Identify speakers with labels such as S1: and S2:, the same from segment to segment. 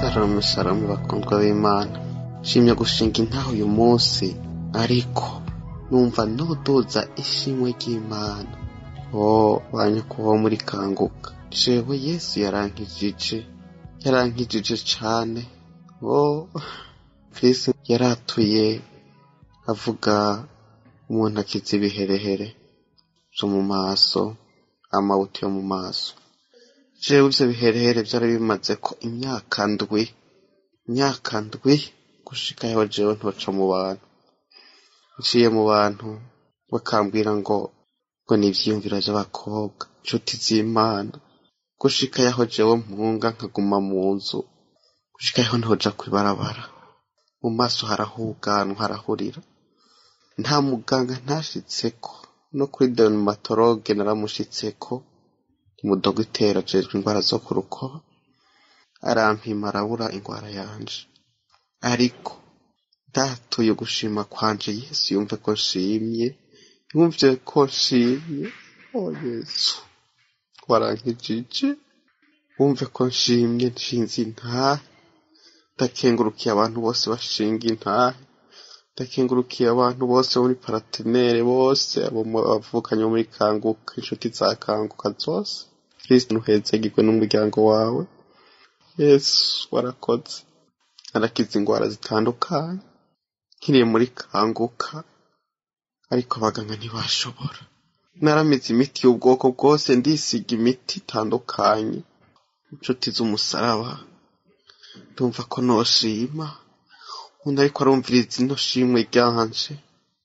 S1: Shalom shalom bakundwa b'Imana, nshimye gushinga intaho uyu munsi, ariko numva nodoza ishimwe ry'Imana. Banyakubahwa muri Kanguka, jewe Yesu yarankijije cane. Kristo yaratuye avuga umuntu akiza ibiherehere vyo mu maso, amabuto yo mu maso. Jewe ivyo biherehere vyari bimaze ko imyaka ndwi gushika yaho jewe ntoca mu bantu. Nciye mu bantu bakambwira ngo n'ivyiyumviro vy'abakobwa, inshuti z'Imana, gushika yaho jewe mpunga nkaguma mu nzu, gushika yaho ntoja kw'ibarabara. Mu maso harahuganwa, harahurira. Nta muganga ntashitseko, no kuri dermatologue naramushitseko, umudogiteri ajejwe indwara zo ku rukoba, arampima arabura indwara yanje. Ariko ndatuye gushima kwanje Yesu yumve ko nshimye. Yesu warankijije, wumve ko nshimye, nshinze intahe. Ndakengurukiye abantu bose bashinga intahe, ndakengurukiye abantu bose muri paratenere bose, abo bavukanye muri Kanguka, inshuti za Kanguka zose. Kristo nuhezagirwe n'umuryango wawe. Yesu warakoze, arakiza indwara zitandukanye nkiriye muri Kanguka, ariko abaganga ntibashobora. Naramize imiti y'ubwoko bwose, ndisiga imiti itandukanye, inshuti z'umusaraba. Ndumva ko noshima umuntu ariko arumviriza ino shimwe ryanje.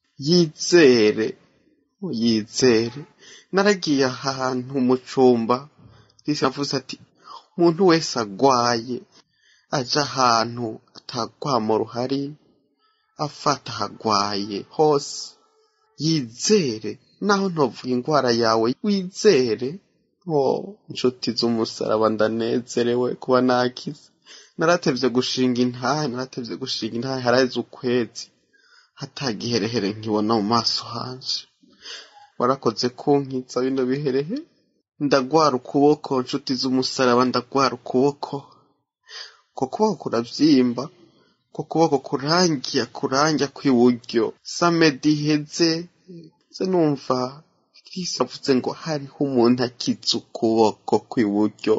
S1: Yizere. Naragiye ahantu mu cumba, Kristo yavuze ati umuntu wese agwaye aja ahantu atagwamo ruhari, afata hagwaye hose, yizere. Naho ntovuga indwara yawe, wizere. Inshuti z'umusaraba, ndanezerewe kuba nakize. Naratevye gushinga intahe, haraheze ukwezi hatagiherehere nkibona mu maso hanje. Warakoze kunkiza bino biherehere. Ndagwara ukuboko, inshuti z'umusaraba, ndagwara ukuboko. Ko kuboko kuravyimba, ko kuboko kurangya kw'iburyo. Samedi iheze se numva Kristo avuze ngo hariho umuntu akiza ukuboko kw'iburyo.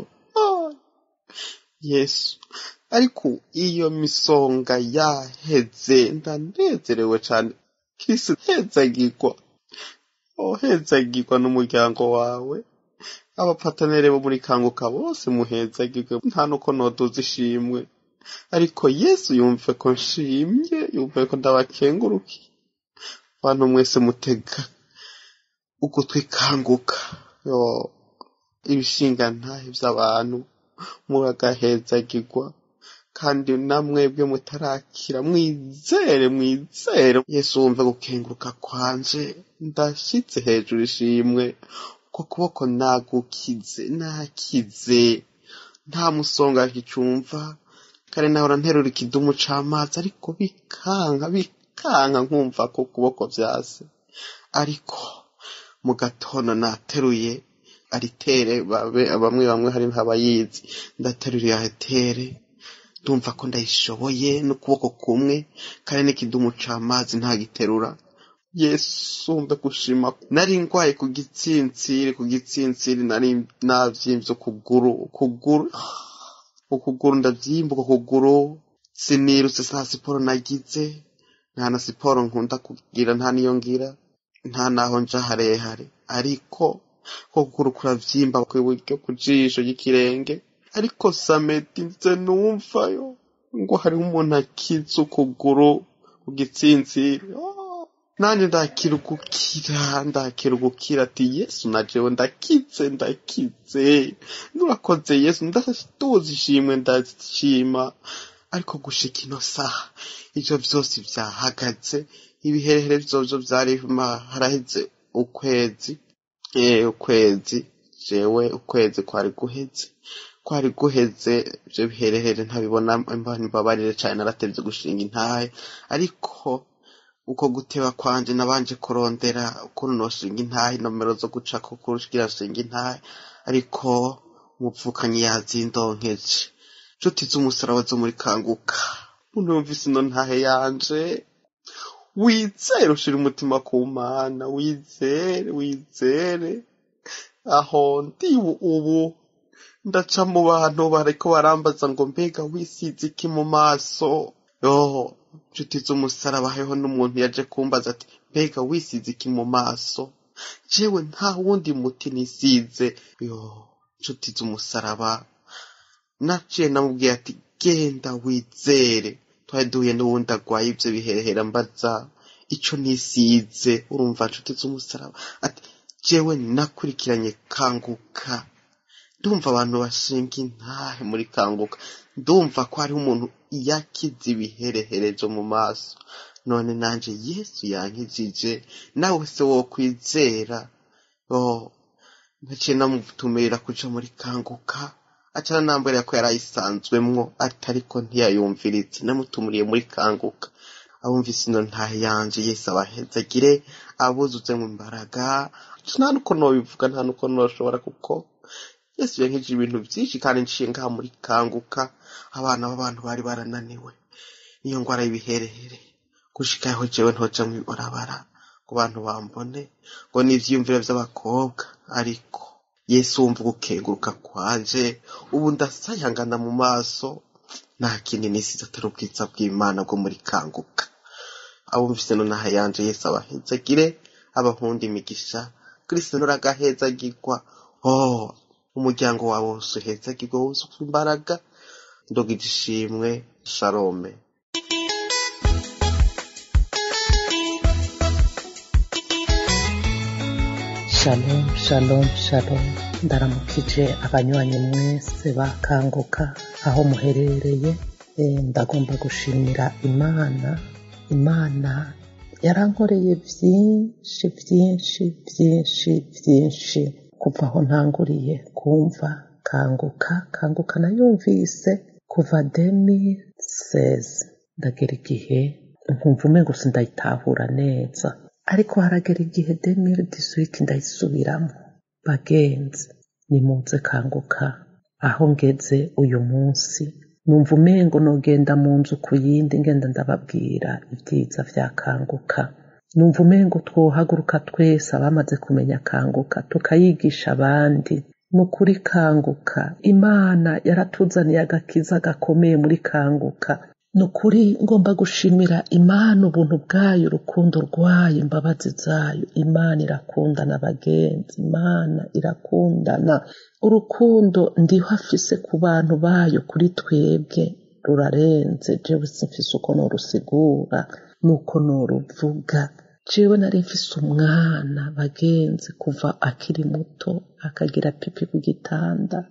S1: Yesu, ariko iyo misonga yaheze, ndanezerewe cane. Kristo hezagirwa n'umuryango wawe. Abapatanere bo muri Kanguka bose muhezagirwe, nta nuko noduza ishimwe. Ariko Yesu yumve ko nshimye, yumve ko ndabakengurukiye. Bantu mwese mutega ugutwi Kanguka, ibishinga ntahe vy'abantu muragahezagirwa, kandi namwebwe mutarakira mwizere. Yesu wumve gukenguruka kwanje, ndashitse hejuru ishimwe. Ko kuboko nakize, nta musonga kicumva. Kare nahora nterura ikidumu c'amazi, ariko bikanka nkumva ko kuboko vyase. Ariko mu gatondo nateruye aritere, bamwe hari abayizi, ndaterura aritere, ndumva ko ndayishoboye n'ukuboko kumwe, kare n'ikidumu c'amazi ntagiterura. Yesu wumve gushima. Nari ngwaye ku gitsintsiri, nari navyimvye ukuguru ndavyimba ukuguru. Sinirutse, nta siporo nagize, nta na siporo nkunda kugira, nta niyo ngira, nta naho nja harehare. Ariko ukuguru kuravyimba kw'iburyo, ku jisho ry'ikirenge. Ariko samedi nze numvayo ngo hariho umuntu akiza ukuguru ku gitsintsiri. Nanje ndakirugukira ati Yesu na jewe ndakize. Nurakoze Yesu, ndaduza ishimwe, ndashima. Ariko gushika ino saha ivyo vyose vyahagaze. Ibiherehere vyovyo vyari haraheze ukwezi. Jewe ukwezi kwari guheze ivyo biherehere ntabibona. Mbabarire cane, naratevye gushinga intahe. Ariko uko guteba kwanje nabanje kurondera ukuntu noshinga intahe, nomero zo gucako kugira nshinga intahe. Ariko umupfukanyi yazindonkeje. nshuti z'umusaraba zo muri Kanguka, umuntu yumvise ino ntahe yanje, wizere ushira umutima ku Mana, wizere aho ndi ubu ndaca mu bantu bariko barambaza ngo mbega wisize iki mu maso. Nshuti z'umusaraba, hariho n'umuntu yaje kumbaza ati mbega wisize iki mu maso, jewe nta wundi muti nisize. Nshuti z'umusaraba, naciye namubwiye ati genda wizere. Twari duhuye n'uwundi agwaye ivyo biherehera, mbaza ico nisize. Urumva nshuti z'umusaraba, ati jewe nakurikiranye Kanguka, ndumva abantu bashinga intahe muri Kanguka, ndumva ko hariho umuntu yakize ibiherehere vyo mu maso, none nanje Yesu yankijije, nawe se wokwizera? Naciye namutumirira kuja muri Kanguka, acana nambwira ko yarayisanzwemwo ariko ntiyayumviritse. Namutumiriye muri Kanguka, abumvise ino ntahe yanje, Yesu abahezagire, abuzuzemwo imbaraga. Nta nuko nobivuga, nta nuko noshobora, kuko Yesu yankijije ibintu vyinshi, kandi nciye ngaha muri Kanguka abana b'abantu bari barananiwe niyo ngwara y'ibiherehere, gushikaho jewe ntoja mw'ibarabara ngo abantu bambone ngo n'ivyiyumviro vy'abakobwa. Ariko Yesu wumva gukenguruka kwanje, ubu ndasayangana mu maso, nta kindi nisize atari ubwiza bw'Imana bwo muri Kanguka. Abumvise no naha yanje, Yesu abahezagire, abahunda imigisha, Kristo nuragahezagirwa. Umuryango wawe wose uhezagirwe, wose ufite imbaraga. Ndogije ishimwe. Shalome.
S2: Shalom, shalom, shalom. Ndaramukije abanywanyi mwese ba Kanguka aho muherereye. Ndagomba gushimira Imana yarankoreye byinshi kuva aho ntanguriye kumva Kanguka nayumvise kuva 2016. Ndagera igihe nkumva umengo sindayitahura neza, ariko haragera igihe 2018 ndayisubiramo. Bagenzi, nimuze Kanguka aho ngeze uyu munsi, numva umengo nogenda mu nzu ku yindi ngenda ndababwira ibyiza vya Kanguka. Numva umengo twohaguruka twese abamaze kumenya Kanguka tukayigisha abandi. Nukuri Kanguka, Imana yaratuzaniye agakiza gakomeye muri Kanguka. Nukuri ngomba gushimira Imana ubuntu bwayo, urukundo rwayo, imbabazi zayo. Imana irakundana bagenzi, Imana irakundana. Urukundo ndiho afise ku bantu bayo kuri twebwe rurarenze. Jewe simfise uko norusigura nuko noruvuga. Jewe nari mfise umwana bagenzi, kuva akiri muto akagira pipi ku gitanda,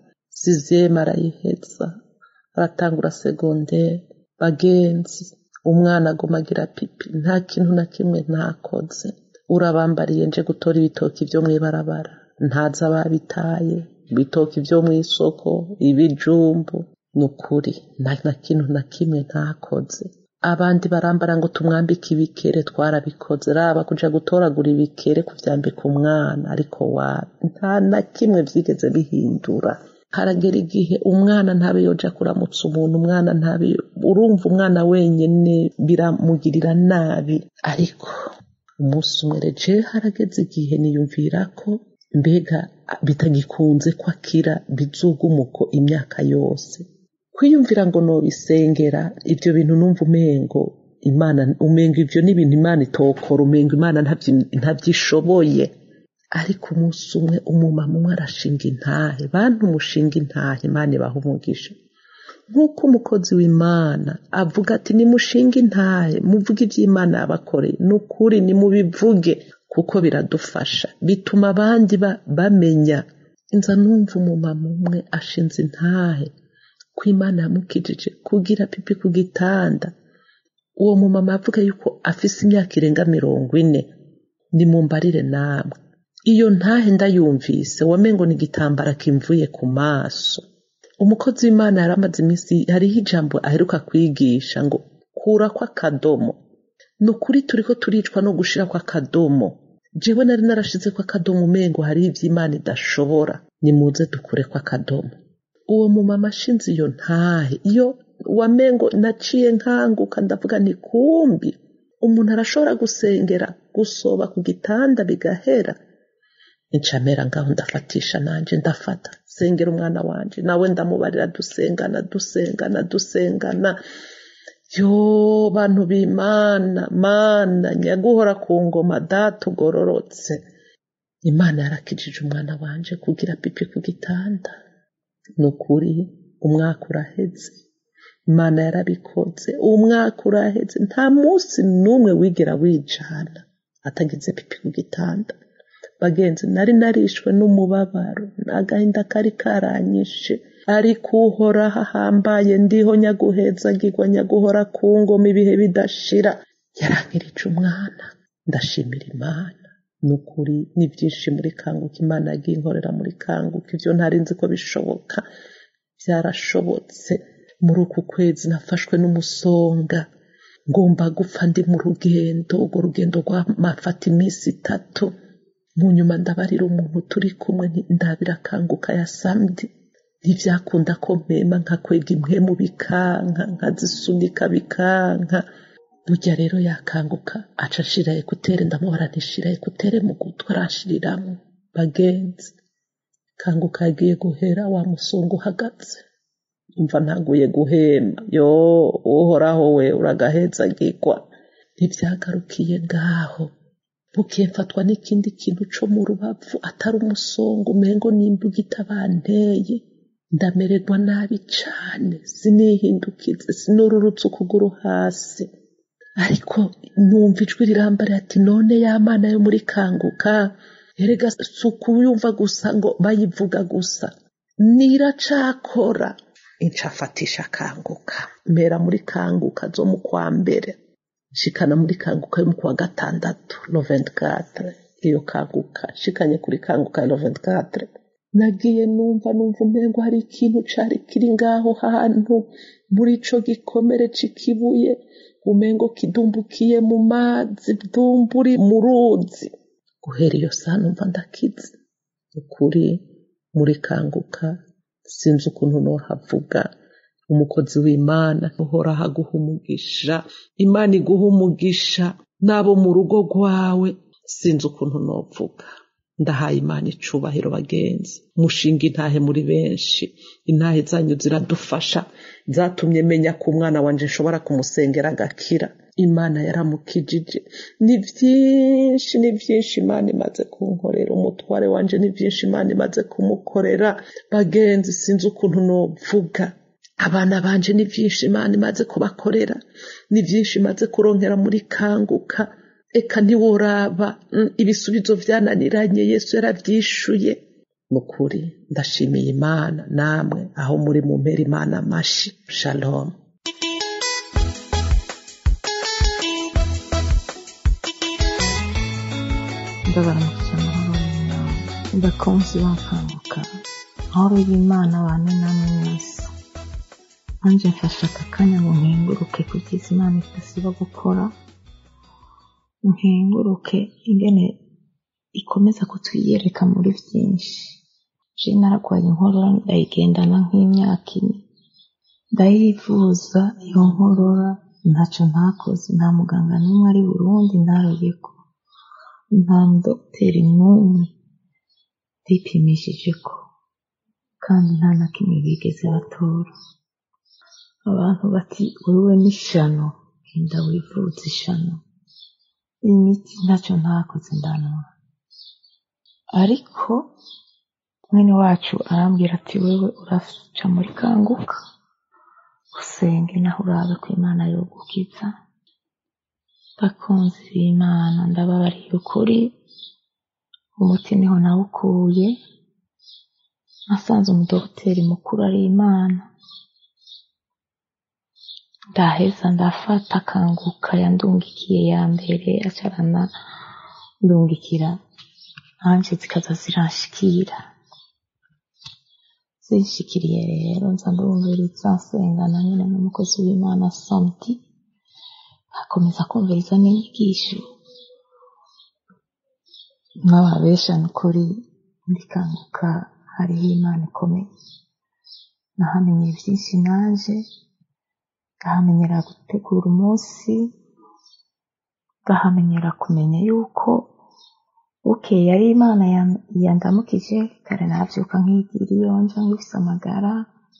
S2: 6e arayiheza, aratangura segondere. Bagenzi, umwana agomagira pipi, nta kintu na kimwe ntakoze. Urabambariye nje gutora ibitoki vyo mw'ibarabara, ntaza babitaye, ibitoki vyo mw'isoko, ibijumbu. Nukuri nta kintu na kimwe ntakoze. Abandi barambara ngo tumwambike ibikere, twarabikoze. Raba kuja gutoragura ibikere kuvyambika umwana, ariko nta na kimwe vyigeze bihindura. Haragera igihe umwana ntabe yoja kuramutsa umuntu, umwana ntabe, urumva umwana wenyene biramugirira nabi. Ariko umunsi umwe reje harageze igihe niyumvira ko mbega bitagikunze ko akira bizugumuko imyaka yose. Kwiyumvira ngo nobisengera ivyo bintu, numva umengo Imana, umengo ivyo ni ibintu Imana itokora, umengo Imana ntavyishoboye. Ariko umunsi umwe umumama umwe arashinga intahe. Bantu mushinga intahe, Imana ibaha umugisha. Nk'uko umukozi w'Imana avuga ati nimushinga intahe, muvuge ivy'Imana yabakoreye. Nukuri nimubivuge, kuko biradufasha, bituma abandi bamenya. Inza numva umumama umwe ashinze intahe ko Imana yamukijije kugira pipi ku gitanda. Uwo mumama avuga yuko afise imyaka irenga 40. Nimumbarire namwe, iyo ntahe ndayumvise wamengo ni igitambara kimvuye ku maso. Umukozi w'Imana yaramaze iminsi, hariho ijambo aheruka kwigisha ngo kura kwa kadomo. Nukuri turiko turicwa no gushira kwa kadomo. Jewe nari narashize kwa kadomo, umengo hari ivy'Imana idashobora. Nimuze dukure kwa kadomo. uwo mumama ashinze iyo ntahe, iyo wamengo naciye nkanguka ndavuga nti kumbi umuntu arashobora gusengera gusoba ku gitanda bigahera. Incamera ngaho ndafatisha nanje ndafata sengera umwana wanje nawe ndamubarira dusengana yo bantu b'Imana, mana nyaguhora ku ngoma data ugororotse. Imana yarakijije umwana wanje kugira pipi ku gitanda. Nukuri umwaka uraheze, Imana yarabikoze, umwaka uraheze, nta munsi n'umwe wigera wijana atagize pipi ku gitanda. Bagenzi, nari narishwe n'umubabaro n'agahinda kari karanyishe, ariko uhoraho ahambaye ndiho nyaguhezagirwa nyaguhora ku ngoma ibihe bidashira yarankirije umwana. Ndashimira Imana. Nukuri ni byinshi muri Kanguka Imana yagiye inkorera muri Kanguka, ibyo ntari nzi ko bishoboka byarashobotse. Muri uku kwezi nafashwe n'umusonga ngomba gupfa ndi mu rugendo, urwo rugendo rwamafata iminsi 3. Mu nyuma ndabarira umuntu turi kumwe ndabira Kanguka ya samedi, ntibyakunda ko mpema nkakwega impwemu bikanka, nkazisunika bikanka. Burya rero yakanguka aca ashira ekutere, ndamubara ntishira ekutere mu gutwi arashiriramwo. Bagenzi, Kanguka yagiye guhera wa musonga uhagaze, umva ntaguye guhema. Yo uhoraho we uragahezagirwa. Ntibyagarukiye ngaho, bukiye mfatwa n'ikindi kintu co mu rubavu atari umusonga, umengo n'imbuga itabanteye. Ndamererwa nabi cane, sinihindukize, sinururutse ukuguru hasi. Ariko numva ijwi rirambara ati none ya Mana yo muri Kanguka, erega sukuyumva gusa ngo bayivuga gusa, niracakora. Incafatisha Kanguka, mera muri Kanguka zo mu kwa mbere, shikana muri Kanguka yo mu kwa gatandatu le 24. Iyo Kanguka shikanye kuri Kanguka le 24, nagiye numva umengo hari ikintu cari kiri ngaho hantu muri ico gikomere c'ikibuye, umengo kidumbukiye mu mazi, dumburi mu ruzi. Guhera iyo saa numva ndakize. Ukuri muri Kanguka sinzi ukuntu nohavuga. Umukozi w'Imana uhora haguha umugisha, Imana iguha umugisha nabo mu rugo rwawe, sinzi ukuntu novuga. Ndahaye Imana icubahiro bagenzi. Mushinga intahe muri benshi, intahe zanyu ziradufasha, zatumye menya ko umwana wanje nshobora kumusengera agakira. Imana yaramukijije. Ni byinshi Imana imaze kunkorera. Umutware wanje ni byinshi Imana imaze kumukorera. Bagenzi, sinzi ukuntu novuga. Abana banje ni byinshi Imana imaze kubakorera, ni byinshi imaze kuronkera muri Kanguka. Eka ntiworaba ibisubizo byananiranye Yesu yarabyishuye. Nukuri ndashimiye Imana, namwe aho muri mu mpera Imana amashi. Shalom.
S3: Ndabaramutse bakunzi ba Kanguka, aho y'Imana abantu namwe mwese. Anje mfasha aka kanya ngo nkenguruke ku byiza Imana idasiba gukora, nkenguruke ingene ikomeza kutwiyereka muri byinshi. Je naragwaye inkorora ndayigendana nk'imyaka 4, ndayivuza iyo nkorora ntacyo ntakoze, nta muganga n'umwe ari Burundi ntarayeko, nta dogiteri n'umwe bipimishije ko, kandi nta na kimwe bigeze batora. Abantu bati wewe n'ishano, genda wivuze ishano. Imiti ntacyo ntakoze ndanwa. Ariko mwene wacu arambwira ati wewe uraca muri Kanguka usenge naho urabe ko Imana yogukiza. Bakunzi b'Imana, ndababariye ukuri, umuti niho nawukuye. Nasanze umudogiteri mukuru ari Imana. Ndaheza ndafata Kanguka yandungikiye ya mbere, acarana ndungikira anje zikaza ziranshikira. Zishikiriye rero nza ndumviriza nsengana nyine n'umukozi w'Imana samedi, akomeza kumviriza n'inyigisho. Nkababesha n'ukuri muri Kanguka hariho Imana ikomeye. nahamenye byinshi nanje, ngahamenyera gutegura umunsi, ngahamenyera kumenya yuko bukeye ari Imana yandamukije, kare navyuka nkigira iyo nja ngifise amagara,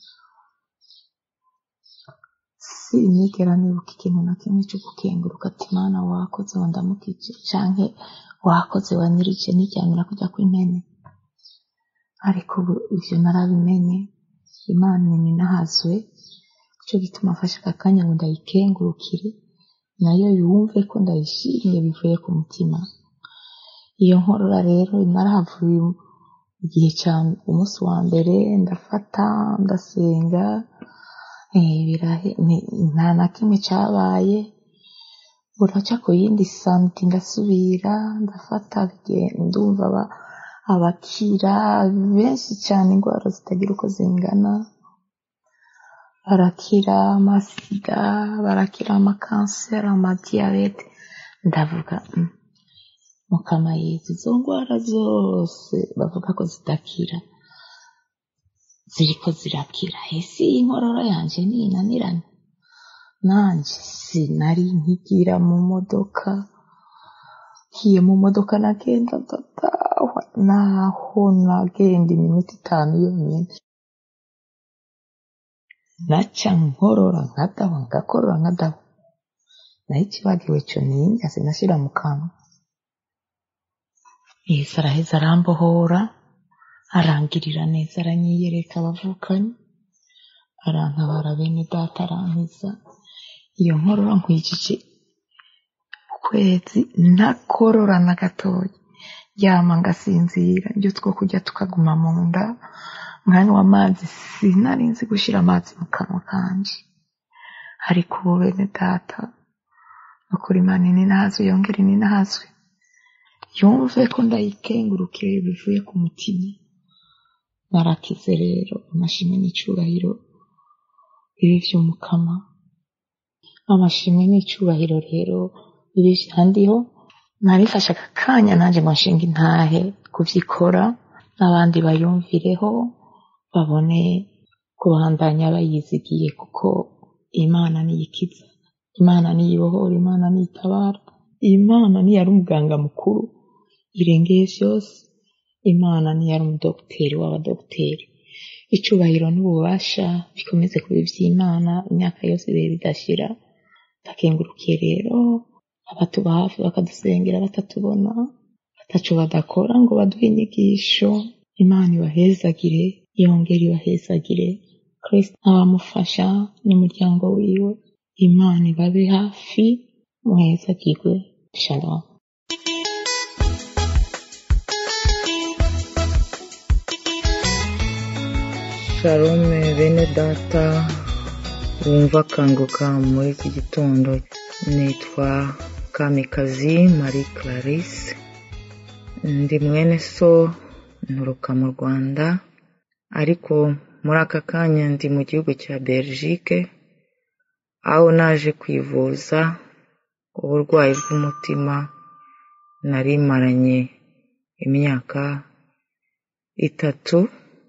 S3: sinigera nibuka ikintu na kimwe cyo gukenguruka ati Imana wakoze wandamukije canke wakoze wanirije niryamira kujya kw'impene. Ariko ubu ivyo narabimenye, Imana ninahazwe, ico gituma mfashe aka kanya ngo ndayikengurukire, nayo yumve ko ndayishimye bivuye ku mutima. Iyo nkorora rero narahavuye igihe cyane, umunsi wa mbere ndafata ndasenga, nta na kimwe cyabaye. Buraca ku yindi samedi ndasubira ndafata, ndumva abakira benshi cyane, indwara zitagira uko zingana, barakira amasida, barakira amakanseri, amadiyabete. Ndavuga Mukama Yesu, izo ndwara zose bavuga ko zidakira ziriko zirakira. Ese iyi nkorora yanje ninanirana? Nanje sinari nkigira mu modoka, hiye mu modoka nagenda ndatahwa, naho nagenda iminota 5 yonyine naca nkorora nkadawa, ngakorora nkadawa. Naho ikibagiwe cyo ninjya sinashira mu kanwa. Yesu araheza arambohora, arangirira neza, aranyiyereka abavukanyi, arantabara bene data, arankiza. Iyo nkorora nkwijije ukwezi ntakorora na gatoya, ryama ngasinzira, ibyo two kurya tukaguma mu nda, nkanywa amazi, sinari nzi gushira amazi mu kanwa kanje. Ariko ubu bene data, ukuri Imana ninahazwe, yongere ninahazwe, yumve ko ndayikengurukire bivuye ku mutima. Narakize rero, amashimwe n'icubahiro ibi vy'Umukama. Amashimwe n'icubahiro rero ibi vyandiho, narifashe aka kanya nanje ngo nshinga intahe kuvyikora, n'abandi bayumvireho, babone kubandanya bayizigiye, kuko Imana niyikiza, Imana niyibohora, Imana niyitabara, Imana niyari umuganga mukuru irengeye vyose, Imana niyari umudokiteri w'abadokiteri. Icubahiro n'ububasha bikomeze kuba ivy'Imana imyaka yose bihe bidashira. Ndakengurukiye rero abatuba hafi bakadusengera batatubona, bataco badakora ngo baduhe inyigisho. Imana ibahezagire, yongere ibahezagire. Kristo abamufasha n'umuryango wiwe, Imana ibabe hafi, muhezagirwe. Shalom.
S4: Shalom bene data bumva kanguka muri iki gitondo. Nitwa Kamikazi Marie Clarisse, ndi mwene so, nturuka mu Rwanda, ariko muri aka kanya ndi mu gihugu cya Belgique, aho naje kwivuza uburwayi bw'umutima nari maranye imyaka 3.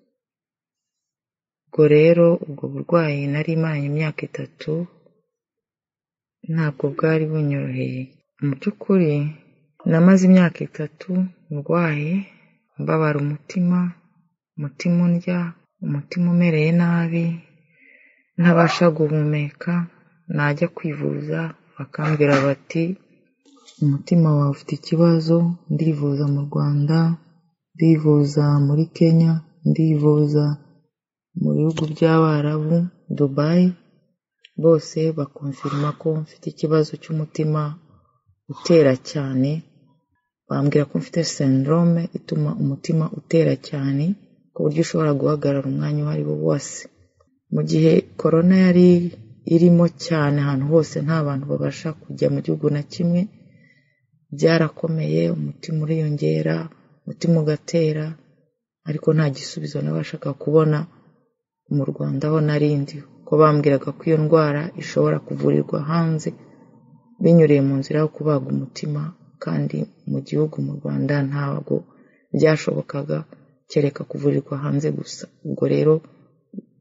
S4: Ubwo rero ubwo burwayi nari maranye imyaka 3 ntabwo bwari bunyoroheye. Mu by'ukuri namaze imyaka 3 ndwaye, mbabara umutima undya, umutima umereye nabi, ntabasha guhumeka. Najya kwivuza bakambwira bati umutima wawe ufite ikibazo. Ndivuza mu Rwanda, ndivuza muri Kenya, ndivuza mu bihugu by'Abarabu, Dubai, bose bakonfirma ko mfite ikibazo cy'umutima utera cyane. Bambwira ko mfite syndrome ituma umutima utera cyane ku buryo ushobora guhagarara umwanya wari wose. Mu gihe corona yari irimo cyane ahantu hose, nta bantu babasha kujya mu gihugu na kimwe, byarakomeye, umutima uriyongera, umutima ugatera, ariko nta gisubizo nabashaga kubona mu Rwanda aho narindi, ko bambwiraga ko iyo ndwara ishobora kuvurirwa hanze binyuriye mu nzira yo kubaga umutima, kandi mu gihugu mu Rwanda ntabwo byashobokaga, kereka kuvurirwa hanze gusa. Ubwo rero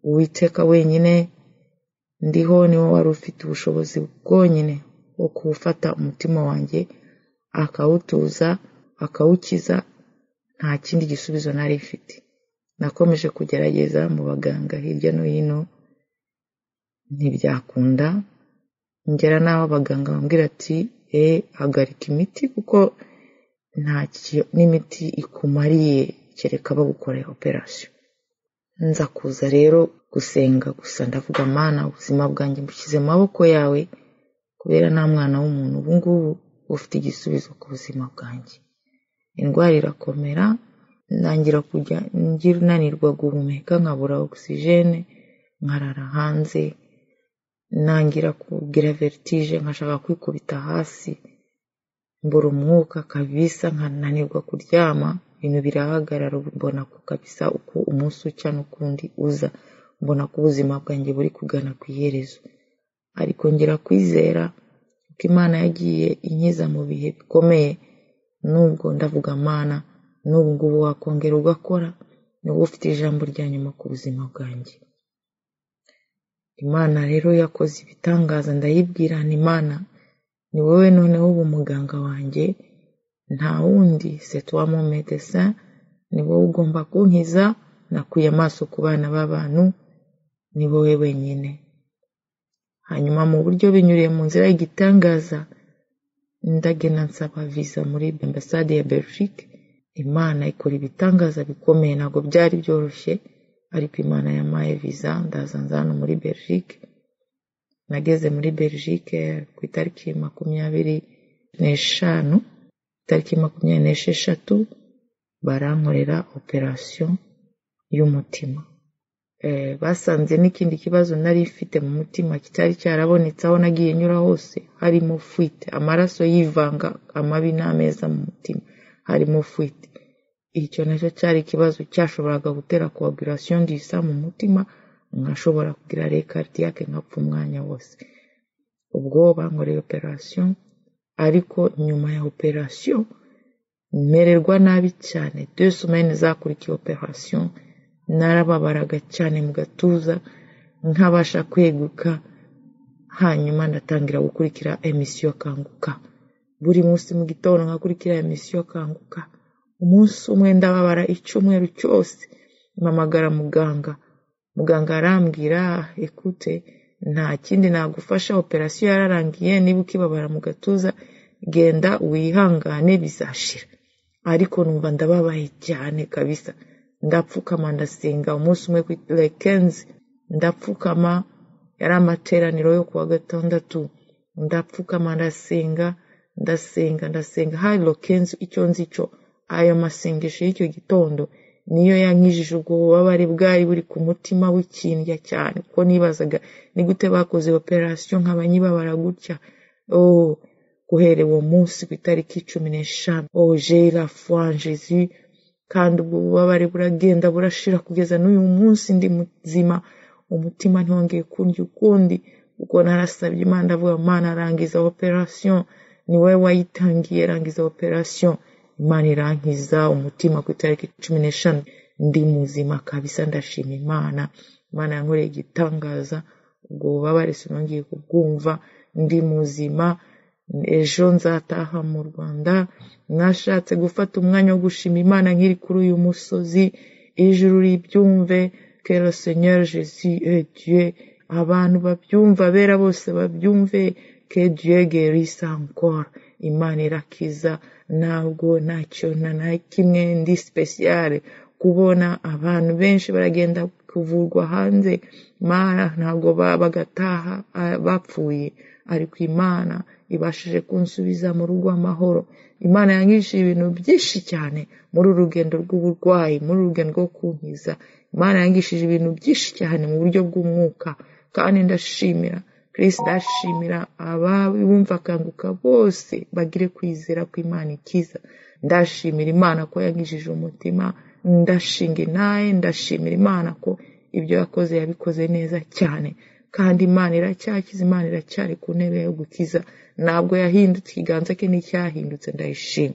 S4: Uwiteka wenyine ndiho niwe wari ufite ubushobozi bwonyine bwo kuwufata umutima wanjye akawutuza akawukiza. Nta kindi gisubizo nari mfite. Nakomeje kugerageza mu baganga hirya no hino ntibyakunda, ngera n'aho abaganga bambwira ati hagarika imiti kuko n'imiti ikumariye kereka bagukorera operation. Nza kuza rero gusenga gusa ndavuga Mana, ubuzima bwanjye mbushyize mu maboko yawe kubera nta mwana w'umuntu ubu ngubu ufite igisubizo ku buzima bwanjye. Indwara irakomera, ntangira kujya nanirwa guhumeka, nkabura oxygene, nkarara hanze, ntangira kugira vertige, nkashaka kwikubita hasi, mbura umwuka kabisa, nkananirwa kuryama, ibintu birahagarara. Mbona ko kabisa uko umunsi ucya n'ukundi uza, mbona ko ubuzima bwanjye buri kugana ku iherezo. Ariko ngira kwizera ko Imana yagiye inkiza mu bihe bikomeye, nubwo ndavuga Mana, n'ubu ngubu wakongera ugakora, niwe ufite ijambo rya nyuma ku buzima bwanjye. Imana rero yakoze ibitangaza, ndayibwira nti Imana, ni wowe noneho ubu muganga wanjye, nta wundi, c'est toi mon médecin, ni wowe ugomba kunkiza. Nakuye amaso ku bana b'abantu, ni wowe wenyine. Hanyuma mu buryo binyuriye mu nzira y'igitangaza, ndagenda nsaba visa muri ambasade ya Belgique. Imana ikora ibitangaza bikomeye, ntabwo byari byoroshye, ariko Imana yampaye visa, ndaza hano muri Belgique. Nageze muri Belgique ku itariki 25, itariki 26 barankorera operation y'umutima. Basanze n'ikindi kibazo nari mfite mu mutima kitari cyarabonetse aho nagiye nyura hose, harimo fuite, amaraso yivanga amabi n'ameza mu mutima, harimo fuite. Icyo nacyo cyari ikibazo cyashoboraga gutera coagulation du sang mu mutima, nkashobora kugira arrêt cardiaque nkapfa umwanya wose. Ubwo bankoreye operation, ariko nyuma ya operation mererwa nabi cyane. 2 semaines zakurikiye operation narababaraga cyane mu gatuza, nkabasha kweguka. Hanyuma ndatangira gukurikira emission Kanguka. Buri munsi mu gitondo nkakurikira emission Kanguka. Umunsi umwe ndababara icyumweru cyose, mpamagara muganga arambwira, ekute, nta kindi nagufasha, operation yararangiye, niba ukibabara mu gatuza genda wihangane bizashira. Ariko numva ndababaye cyane kabisa, ndapfukama ndasenga. Umunsi umwe ku 15 ndapfukama, yari amateraniro yo kuwa gatandatu, ndapfukama ndasenga. Hari 15 icyo nzico, ayo masengesho y'icyo gitondo niyo yankijije ubwo bubabare bwari buri ku mutima w'ikindya cyane, kuko nibazaga ni gute bakoze operation nk'abanyibabara gutya. Guhera uwo munsi ku itariki 15, j'ai la foi en Jésus, kandi ubwo bubabare buragenda burashira kugeza n'uyu munsi ndi muzima. Umutima ntiwongeye kundya ukundi, kuko narasabye Imana ndavuga, Mana rangiza operation, ni wowe wayitangiye, rangiza operation. Imana irankiza umutima ku itariki 15, ndi muzima kabisa. Ndashima Imana yankoreye igitangaza. Ubwo bubabare sinongeye kubwumva, ndi muzima. Ejo nzataha mu Rwanda. Nashatse gufata umwanya wo gushima Imana nkiri kuri uyu musozi, ijuru ribyumve, que le Seigneur Jésus est Dieu. Abantu babyumva, bera bose babyumve, que Dieu guérisse encore. Imana irakiza, ntabwo ntacyo na kimwe ndi special. Kubona abantu benshi baragenda kuvurwa hanze, Mara ntabwo bagataha bapfuye, ariko Imana ibashije kunsubiza mu rugo amahoro. Imana yangishije ibintu byinshi cyane muri urugendo rw'uburwayi, muri urugendo rwo kunkiza. Imana yangishije ibintu byinshi cyane mu buryo bw'umwuka, kandi ndashimira Kristo, ndashimira abumva Kanguka bose bagire kwizera ko Imana ikiza. Ndashimira Imana ko yangishije umutima, ndashinga naye, ndashimira Imana ko ibyo yakoze yabikoze neza cyane, kandi Imana iracyakiza, Imana iracyari ku ntebe yo gukiza. Ntabwo yahindutse, ikiganza cye nticyahindutse, ndayishima.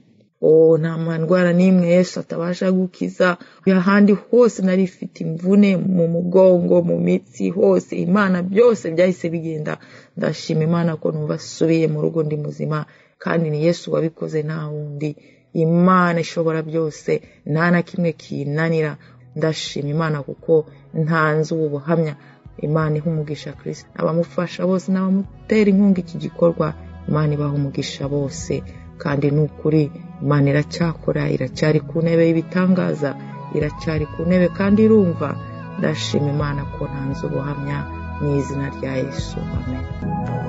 S4: nta ndwara n'imwe Yesu atabasha gukiza. Ahandi hose nari ifite imvune mu mugongo, mu mitsi hose, Imana byose byahise bigenda. Ndashima Imana ko numva subiye mu rugo ndi muzima, kandi ni Yesu wabikoze, nta wundi. Imana ishobora byose, nta na kimwe kinanira. Ndashima Imana kuko ntanze ubu buhamya. Imana iha umugisha Kristo, abamufasha bose n'abamutera inkunga iki gikorwa, Imana ibaha umugisha bose. Kandi n'ukuri Imana iracyakora, iracyari ku ntebe y'ibitangaza, iracyari ku ntebe kandi irumva. Ndashima Imana ko ntanze ubuhamya mu izina rya Yesu, amen.